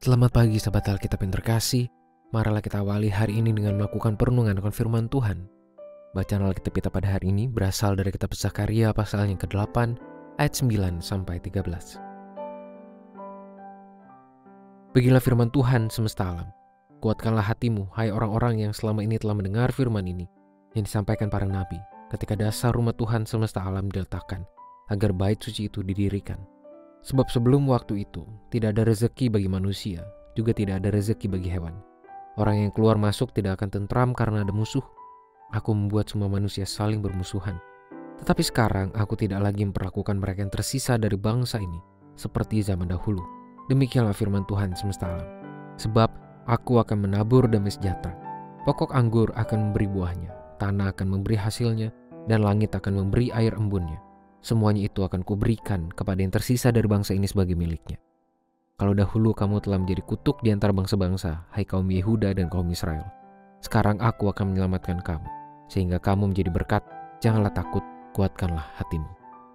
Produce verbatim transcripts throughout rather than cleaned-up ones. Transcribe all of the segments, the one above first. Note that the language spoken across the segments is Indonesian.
Selamat pagi sahabat Alkitab yang terkasih. Marilah kita awali hari ini dengan melakukan perenungan akan firman Tuhan. Bacaan Alkitab kita pada hari ini berasal dari kitab Zakaria pasal yang kedelapan ayat sembilan sampai tiga belas. Beginilah firman Tuhan semesta alam. Kuatkanlah hatimu, hai orang-orang yang selama ini telah mendengar firman ini yang disampaikan para nabi, ketika dasar rumah Tuhan semesta alam diletakkan, agar bait suci itu didirikan. Sebab sebelum waktu itu, tidak ada rezeki bagi manusia, juga tidak ada rezeki bagi hewan. Orang yang keluar masuk tidak akan tentram karena ada musuh. Aku membuat semua manusia saling bermusuhan. Tetapi sekarang aku tidak lagi memperlakukan mereka yang tersisa dari bangsa ini, seperti zaman dahulu. Demikianlah firman Tuhan semesta alam. Sebab aku akan menabur damai sejahtera. Pokok anggur akan memberi buahnya, tanah akan memberi hasilnya, dan langit akan memberi air embunnya. Semuanya itu akan kuberikan kepada yang tersisa dari bangsa ini sebagai miliknya. Kalau dahulu kamu telah menjadi kutuk di antara bangsa-bangsa, hai kaum Yehuda dan kaum Israel, sekarang aku akan menyelamatkan kamu, sehingga kamu menjadi berkat. Janganlah takut, kuatkanlah hatimu.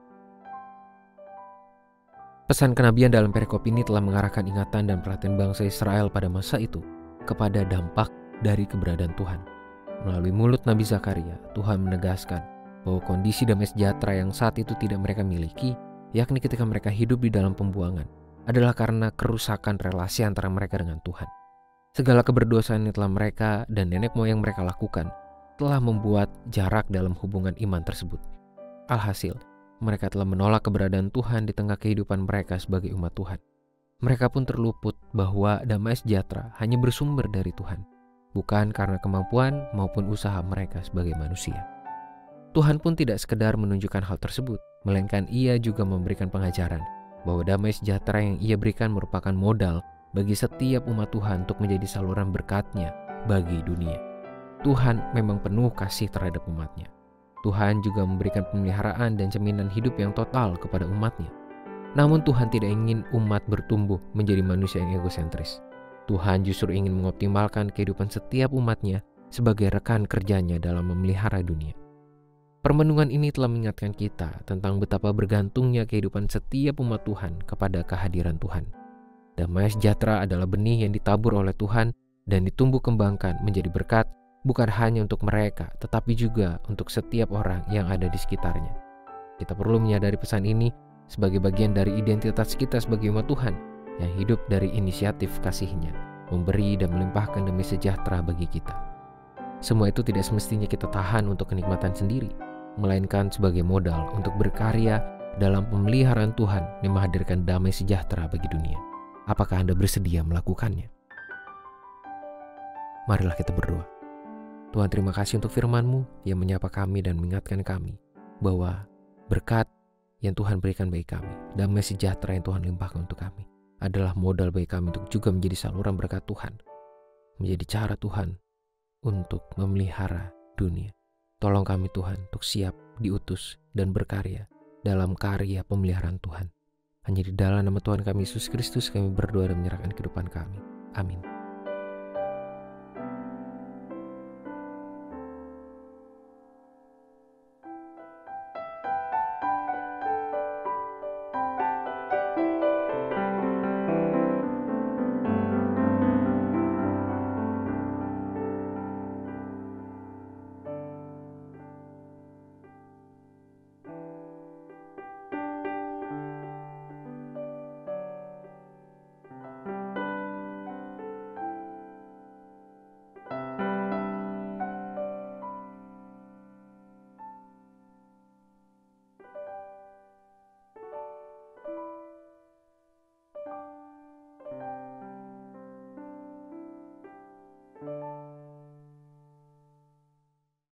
Pesan kenabian dalam perikop ini telah mengarahkan ingatan dan perhatian bangsa Israel pada masa itu kepada dampak dari keberadaan Tuhan. Melalui mulut Nabi Zakaria, Tuhan menegaskan bahwa kondisi damai sejahtera yang saat itu tidak mereka miliki, yakni ketika mereka hidup di dalam pembuangan, adalah karena kerusakan relasi antara mereka dengan Tuhan. Segala keberdosaan yang telah mereka dan nenek moyang mereka lakukan telah membuat jarak dalam hubungan iman tersebut. Alhasil, mereka telah menolak keberadaan Tuhan di tengah kehidupan mereka sebagai umat Tuhan. Mereka pun terluput bahwa damai sejahtera hanya bersumber dari Tuhan, bukan karena kemampuan maupun usaha mereka sebagai manusia. Tuhan pun tidak sekedar menunjukkan hal tersebut, melainkan Ia juga memberikan pengajaran bahwa damai sejahtera yang Ia berikan merupakan modal bagi setiap umat Tuhan untuk menjadi saluran berkat-Nya bagi dunia. Tuhan memang penuh kasih terhadap umat-Nya. Tuhan juga memberikan pemeliharaan dan jaminan hidup yang total kepada umat-Nya. Namun Tuhan tidak ingin umat bertumbuh menjadi manusia yang egosentris. Tuhan justru ingin mengoptimalkan kehidupan setiap umat-Nya sebagai rekan kerjanya dalam memelihara dunia. Permenungan ini telah mengingatkan kita tentang betapa bergantungnya kehidupan setiap umat Tuhan kepada kehadiran Tuhan. Damai sejahtera adalah benih yang ditabur oleh Tuhan dan ditumbuh kembangkan menjadi berkat bukan hanya untuk mereka, tetapi juga untuk setiap orang yang ada di sekitarnya. Kita perlu menyadari pesan ini sebagai bagian dari identitas kita sebagai umat Tuhan yang hidup dari inisiatif kasih-Nya, memberi dan melimpahkan damai sejahtera bagi kita. Semua itu tidak semestinya kita tahan untuk kenikmatan sendiri, melainkan sebagai modal untuk berkarya dalam pemeliharaan Tuhan yang menghadirkan damai sejahtera bagi dunia. Apakah Anda bersedia melakukannya? Marilah kita berdoa. Tuhan, terima kasih untuk firman-Mu yang menyapa kami dan mengingatkan kami bahwa berkat yang Tuhan berikan bagi kami, damai sejahtera yang Tuhan limpahkan untuk kami, adalah modal bagi kami untuk juga menjadi saluran berkat Tuhan, menjadi cara Tuhan untuk memelihara dunia. Tolong kami Tuhan untuk siap diutus dan berkarya dalam karya pemeliharaan Tuhan. Hanya di dalam nama Tuhan kami Yesus Kristus kami berdoa dan menyerahkan kehidupan kami. Amin.